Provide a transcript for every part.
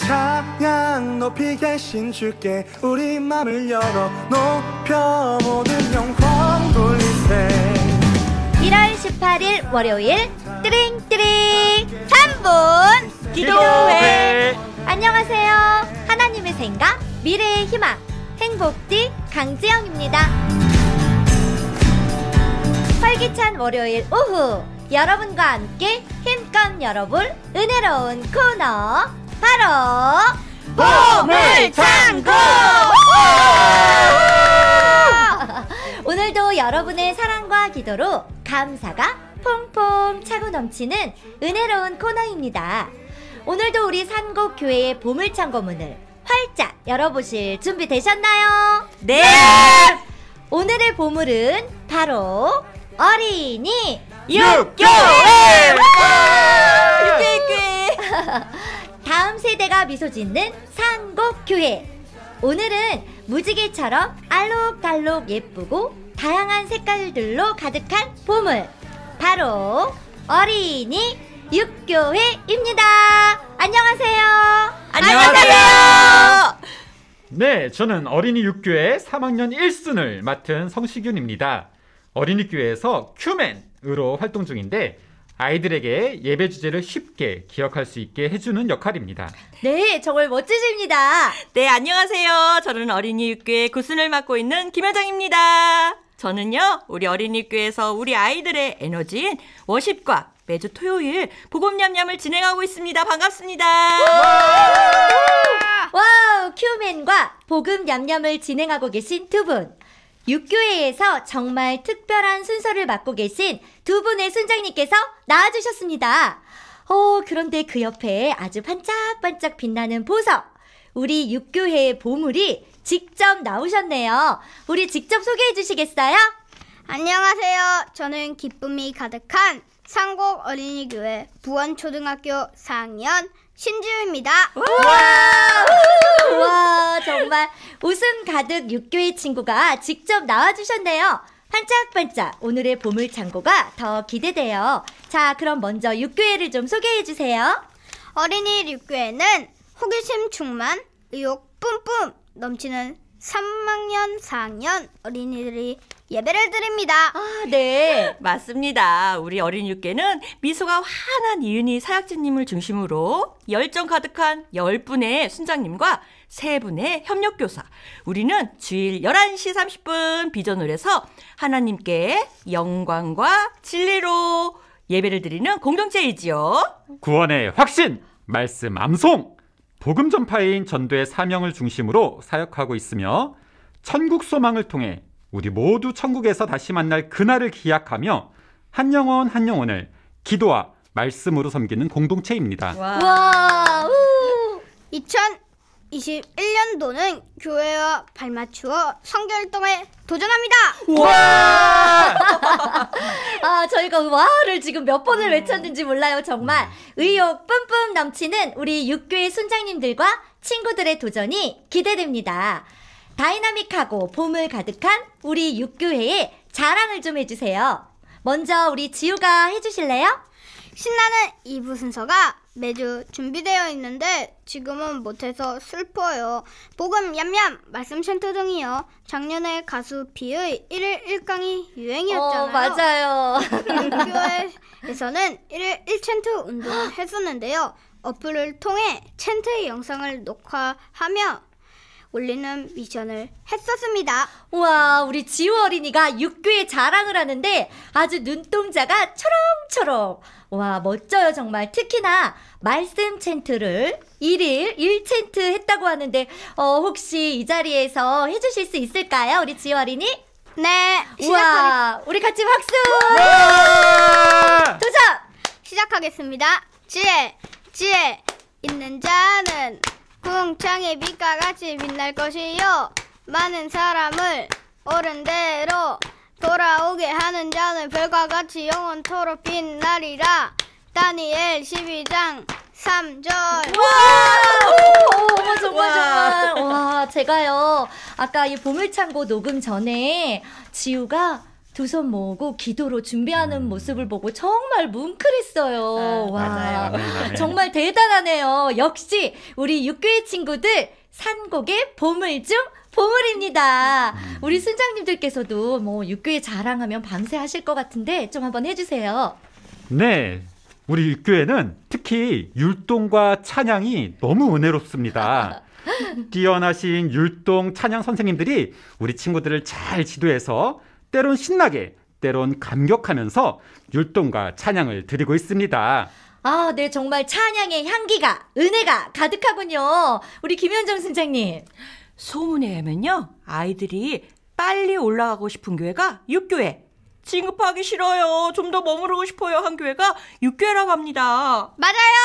찬양 높이 계신 주께 우리 맘을 열어 높여 모든 영광 돌리세. 1월 18일 월요일 띠링띠링 3분 기도회. 안녕하세요. 하나님의 생각 미래의 희망 행복띠 강지영입니다. 활기찬 월요일 오후 여러분과 함께 힘껏 열어볼 은혜로운 코너 바로 보물창고. 오늘도 여러분의 사랑과 기도로 감사가 퐁퐁 차고 넘치는 은혜로운 코너입니다. 오늘도 우리 산곡교회의 보물창고 문을 활짝 열어보실 준비 되셨나요? 네! 오늘의 보물은 바로 어린이 육교회! 육교회! 다음 세대가 미소 짓는 산곡교회. 오늘은 무지개처럼 알록달록 예쁘고 다양한 색깔들로 가득한 보물, 바로 어린이 육교회입니다. 안녕하세요. 안녕하세요. 네, 저는 어린이 육교회 3학년 1순을 맡은 성시균입니다. 어린이 교회에서 큐맨으로 활동 중인데 아이들에게 예배 주제를 쉽게 기억할 수 있게 해주는 역할입니다. 네, 정말 멋지십니다. 네, 안녕하세요. 저는 어린이 육교회 구순을 맡고 있는 김효정입니다. 저는요, 우리 어린이 육교회에서 우리 아이들의 에너지인 워십과 매주 토요일 복음 냠냠을 진행하고 있습니다. 반갑습니다. 와우, 큐맨과 복음 냠냠을 진행하고 계신 두 분. 육교회에서 정말 특별한 순서를 맡고 계신 두 분의 순장님께서 나와주셨습니다. 그런데 그 옆에 아주 반짝반짝 빛나는 보석, 우리 육교회의 보물이 직접 나오셨네요. 우리 직접 소개해 주시겠어요? 안녕하세요. 저는 기쁨이 가득한 산곡 어린이교회 부원초등학교 4학년 신지우입니다. 와, 정말 웃음 가득 육교회 친구가 직접 나와주셨네요. 반짝반짝 오늘의 보물창고가 더 기대돼요. 자, 그럼 먼저 육교회를 좀 소개해주세요. 어린이 육교회는 호기심 충만, 의욕 뿜뿜 넘치는 3학년 4학년 어린이들이 예배를 드립니다. 아, 네. 맞습니다. 우리 어린이 육교회는 미소가 환한 이은희 사역자님을 중심으로 열정 가득한 10분의 순장님과 3분의 협력교사, 우리는 주일 11시 30분 비전을 해서 하나님께 영광과 진리로 예배를 드리는 공동체이지요. 구원의 확신, 말씀 암송, 복음 전파인 전도의 사명을 중심으로 사역하고 있으며 천국 소망을 통해 우리 모두 천국에서 다시 만날 그날을 기약하며 한 영혼 한 영혼을 기도와 말씀으로 섬기는 공동체입니다. 와, 2021년도는 교회와 발맞추어 성결동에 도전합니다. 와! 아, 저희가 와를 지금 몇 번을 외쳤는지 몰라요. 정말 의욕 뿜뿜 넘치는 우리 육교회 순장님들과 친구들의 도전이 기대됩니다. 다이나믹하고 보물 가득한 우리 육교회의 자랑을 좀 해주세요. 먼저 우리 지우가 해주실래요? 신나는 2부 순서가 매주 준비되어 있는데 지금은 못해서 슬퍼요. 복음 얌얌, 말씀 챈트 등이요. 작년에 가수 비의 1일 1강이 유행이었잖아요. 맞아요. 교회에서는 1일 1챈트 운동을 했었는데요. 어플을 통해 챈트의 영상을 녹화하며 올리는 미션을 했었습니다. 우와, 우리 지우 어린이가 육교의 자랑을 하는데 아주 눈동자가 초롱초롱. 와, 멋져요 정말. 특히나 말씀 챈트를 1일 1챈트 했다고 하는데 혹시 이 자리에서 해주실 수 있을까요, 우리 지우 어린이? 네, 우와, 우리 같이 박수. 도전! 시작하겠습니다. 지혜 있는 자는 궁창의 빛과 같이 빛날 것이요, 많은 사람을 옳은 대로 돌아오게 하는 자는 별과 같이 영원토록 빛나리라. 다니엘 12장 3절. 어머, 정말. 와, 제가요, 아까 이 보물창고 녹음 전에 지우가 두 손 모으고 기도로 준비하는 모습을 보고 정말 뭉클했어요. 와, 맞아요. 아멘. 정말 대단하네요. 역시 우리 육교의 친구들 산곡의 보물 중 보물입니다. 우리 순장님들께서도 뭐 육교에 자랑하면 밤새 하실 것 같은데 좀 한번 해주세요. 네, 우리 육교에는 특히 율동과 찬양이 너무 은혜롭습니다. 뛰어나신 율동 찬양 선생님들이 우리 친구들을 잘 지도해서 때론 신나게, 때론 감격하면서 율동과 찬양을 드리고 있습니다. 아, 네, 정말 찬양의 향기가, 은혜가 가득하군요. 우리 김현정 순장님. 소문에 의하면요, 아이들이 빨리 올라가고 싶은 교회가 육교회. 진급하기 싫어요. 좀 더 머무르고 싶어요. 한 교회가 육교회라고 합니다.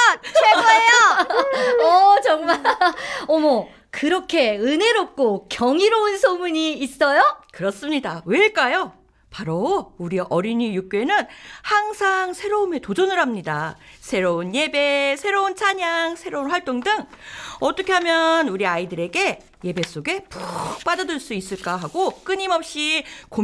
맞아요. 최고예요. 정말. 어머, 그렇게 은혜롭고 경이로운 소문이 있어요? 그렇습니다. 왜일까요? 바로 우리 어린이 육교회는 항상 새로움에 도전을 합니다. 새로운 예배, 새로운 찬양, 새로운 활동 등 어떻게 하면 우리 아이들에게 예배 속에 푹 빠져들 수 있을까 하고 끊임없이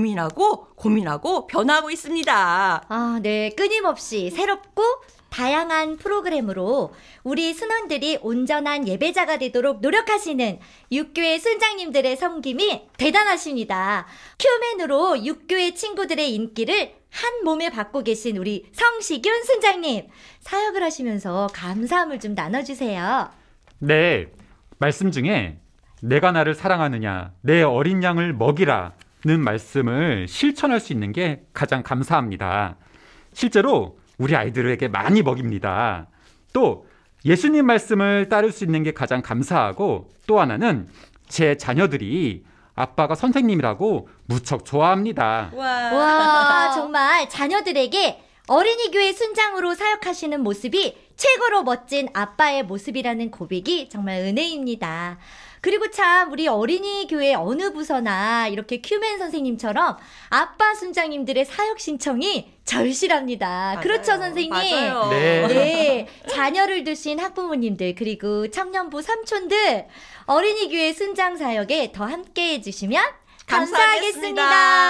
고민하고 변화하고 있습니다. 아, 네, 끊임없이 새롭고 다양한 프로그램으로 우리 순원들이 온전한 예배자가 되도록 노력하시는 육교회 순장님들의 섬김이 대단하십니다. 큐맨으로 육교회 친구들의 인기를 한 몸에 받고 계신 우리 성시균 순장님, 사역을 하시면서 감사함을 좀 나눠주세요. 네, 말씀 중에 내가 나를 사랑하느냐, 내 어린 양을 먹이라는 말씀을 실천할 수 있는 게 가장 감사합니다. 실제로 우리 아이들에게 많이 먹입니다. 또 예수님 말씀을 따를 수 있는 게 가장 감사하고, 또 하나는 제 자녀들이 아빠가 선생님이라고 무척 좋아합니다. 와, 정말 자녀들에게 어린이 교회 순장으로 사역하시는 모습이 최고로 멋진 아빠의 모습이라는 고백이 정말 은혜입니다. 그리고 참 우리 어린이 교회 어느 부서나 이렇게 큐맨 선생님처럼 아빠 순장님들의 사역 신청이 절실합니다. 맞아요. 그렇죠, 선생님? 맞아요. 네. 네, 자녀를 두신 학부모님들 그리고 청년부 삼촌들 어린이 교회 순장 사역에 더 함께 해주시면 감사하겠습니다.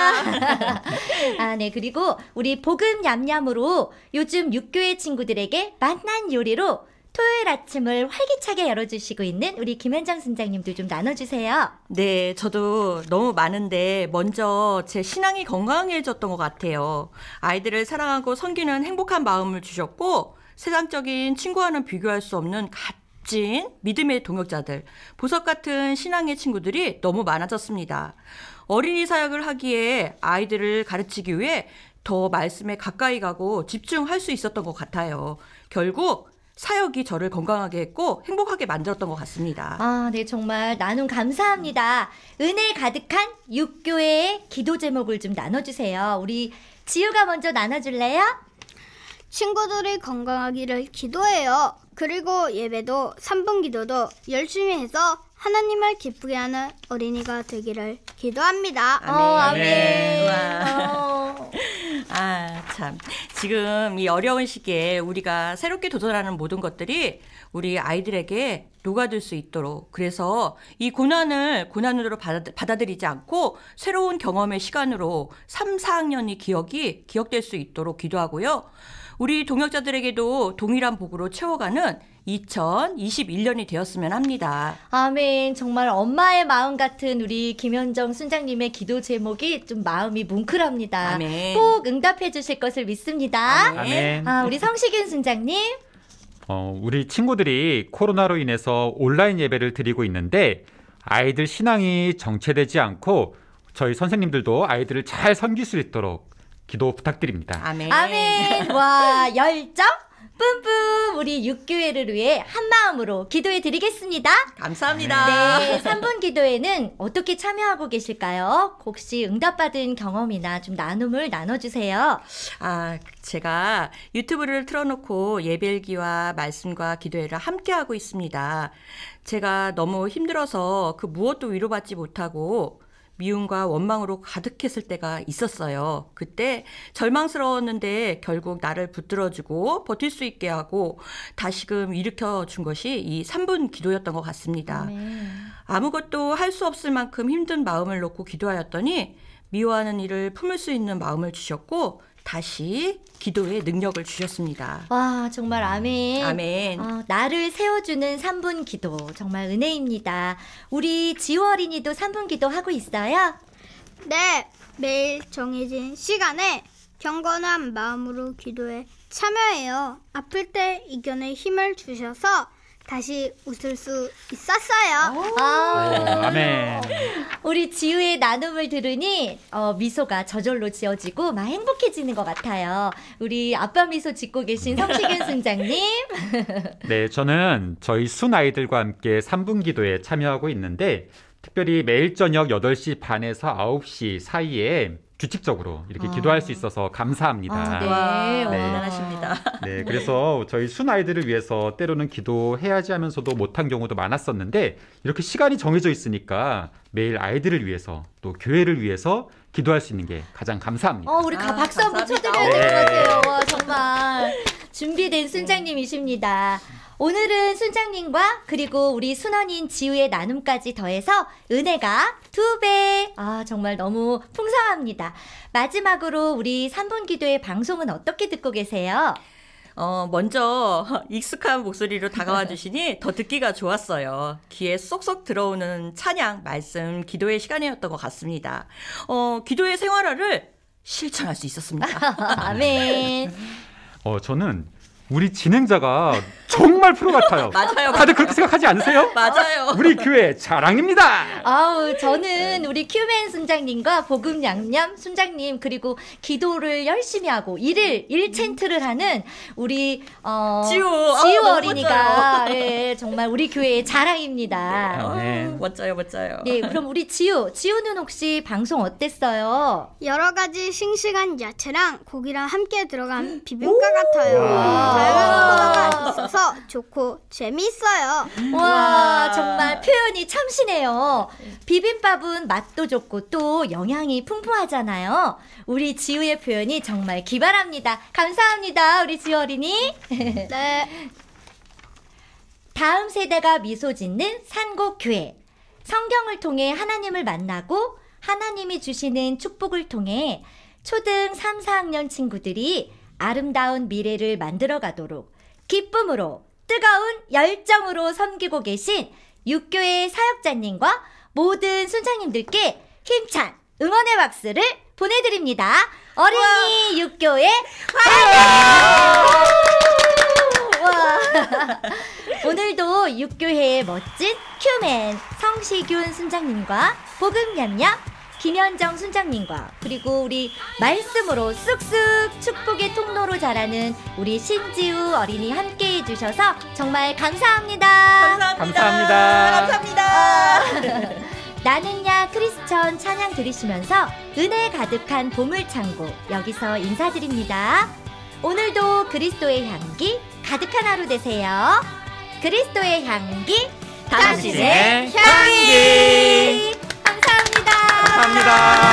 아, 네. 그리고 우리 복음 얌얌으로 요즘 육교회 친구들에게 맛난 요리로 토요일 아침을 활기차게 열어주시고 있는 우리 김현정 순장님도 좀 나눠주세요. 네, 저도 너무 많은데 먼저 제 신앙이 건강해졌던 것 같아요. 아이들을 사랑하고 섬기는 행복한 마음을 주셨고, 세상적인 친구와는 비교할 수 없는 값진 믿음의 동역자들, 보석 같은 신앙의 친구들이 너무 많아졌습니다. 어린이 사역을 하기에 아이들을 가르치기 위해 더 말씀에 가까이 가고 집중할 수 있었던 것 같아요. 결국 사역이 저를 건강하게 했고 행복하게 만들었던 것 같습니다. 아, 네. 정말 나눔 감사합니다. 은혜 가득한 육교회의 기도 제목을 좀 나눠주세요. 우리 지우가 먼저 나눠줄래요? 친구들이 건강하기를 기도해요. 그리고 예배도 3분 기도도 열심히 해서 하나님을 기쁘게 하는 어린이가 되기를 기도합니다. 아멘. 와. 아, 참. 지금 이 어려운 시기에 우리가 새롭게 도전하는 모든 것들이 우리 아이들에게 녹아들 수 있도록, 그래서 이 고난으로 받아들이지 않고 새로운 경험의 시간으로 3, 4학년이 기억될 수 있도록 기도하고요. 우리 동역자들에게도 동일한 복으로 채워가는 2021년이 되었으면 합니다. 아멘. 정말 엄마의 마음 같은 우리 김현정 순장님의 기도 제목이 좀 마음이 뭉클합니다. 아멘. 꼭 응답해 주실 것을 믿습니다. 아멘. 아, 우리 성시균 순장님. 우리 친구들이 코로나로 인해서 온라인 예배를 드리고 있는데 아이들 신앙이 정체되지 않고 저희 선생님들도 아이들을 잘 섬길 수 있도록 기도 부탁드립니다. 아멘. 아멘. 와, 열정 뿜뿜 우리 육교회를 위해 한마음으로 기도해 드리겠습니다. 감사합니다. 네, 3분 기도회는 어떻게 참여하고 계실까요? 혹시 응답받은 경험이나 좀 나눔을 나눠주세요. 아, 제가 유튜브를 틀어놓고 예배일기와 말씀과 기도회를 함께하고 있습니다. 제가 너무 힘들어서 그 무엇도 위로받지 못하고 미움과 원망으로 가득했을 때가 있었어요. 그때 절망스러웠는데 결국 나를 붙들어주고 버틸 수 있게 하고 다시금 일으켜준 것이 이 3분 기도였던 것 같습니다. 아무것도 할 수 없을 만큼 힘든 마음을 놓고 기도하였더니 미워하는 일을 품을 수 있는 마음을 주셨고 다시 기도의 능력을 주셨습니다. 와, 정말 아멘. 아멘. 나를 세워주는 3분 기도 정말 은혜입니다. 우리 지우 어린이도 3분 기도 하고 있어요? 네, 매일 정해진 시간에 경건한 마음으로 기도에 참여해요. 아플 때 이겨낼 힘을 주셔서 다시 웃을 수 있었어요. 아멘. 우리 지우의 나눔을 들으니 미소가 저절로 지어지고 막 행복해지는 것 같아요. 우리 아빠 미소 짓고 계신 성시균 순장님. 네, 저는 저희 순 아이들과 함께 3분 기도에 참여하고 있는데 특별히 매일 저녁 8시 반에서 9시 사이에 규칙적으로 이렇게 기도할 수 있어서 감사합니다. 네. 와, 네. 대단하십니다. 네, 그래서 저희 순 아이들을 위해서 때로는 기도해야지 하면서도 못한 경우도 많았었는데 이렇게 시간이 정해져 있으니까 매일 아이들을 위해서 또 교회를 위해서 기도할 수 있는 게 가장 감사합니다. 우리 박수 한번 감사합니다. 쳐드려야 될 것 같아요. 와, 정말 준비된 순장님이십니다. 오늘은 순장님과 그리고 우리 순원인 지우의 나눔까지 더해서 은혜가 2배. 정말 너무 풍성합니다. 마지막으로 우리 3분 기도의 방송은 어떻게 듣고 계세요? 먼저 익숙한 목소리로 다가와 주시니 더 듣기가 좋았어요. 귀에 쏙쏙 들어오는 찬양, 말씀, 기도의 시간이었던 것 같습니다. 기도의 생활화를 실천할 수 있었습니다. 아멘. 저는 우리 진행자가 정말 프로 같아요. 맞아요. 다들 그렇게 생각하지 않으세요? 맞아요. 우리 교회 자랑입니다. 저는 우리 큐맨 순장님과 복음 양념 순장님 그리고 기도를 열심히 하고 일챈트를 하는 우리 지우 지우 너무 어린이가 정말 우리 교회의 자랑입니다. 네. 멋져요, 멋져요. 네, 그럼 우리 지우는 혹시 방송 어땠어요? 여러 가지 싱싱한 야채랑 고기랑 함께 들어간 비빔밥 같아요. 와. 다양한 코너가 있어서 좋고 재미있어요. 와, 정말 표현이 참신해요. 비빔밥은 맛도 좋고 또 영양이 풍부하잖아요. 우리 지우의 표현이 정말 기발합니다. 감사합니다, 우리 지우 어린이. 네. 다음 세대가 미소 짓는 산곡교회. 성경을 통해 하나님을 만나고 하나님이 주시는 축복을 통해 초등 3, 4학년 친구들이 아름다운 미래를 만들어 가도록 기쁨으로 뜨거운 열정으로 섬기고 계신 육교회 사역자님과 모든 순장님들께 힘찬 응원의 박수를 보내드립니다. 어린이 육교회 화이팅! 와. 오늘도 육교회의 멋진 큐맨 성시균 순장님과 복음냠냠 김현정 순장님과 그리고 우리 말씀으로 쑥쑥 축복의 통로로 자라는 우리 신지우 어린이 함께 해주셔서 정말 감사합니다. 감사합니다. 나는야 크리스천 찬양 들으시면서 은혜 가득한 보물창고 여기서 인사드립니다. 오늘도 그리스도의 향기 가득한 하루 되세요. 그리스도의 향기 당신의 향기 감사합니다. 감사합니다.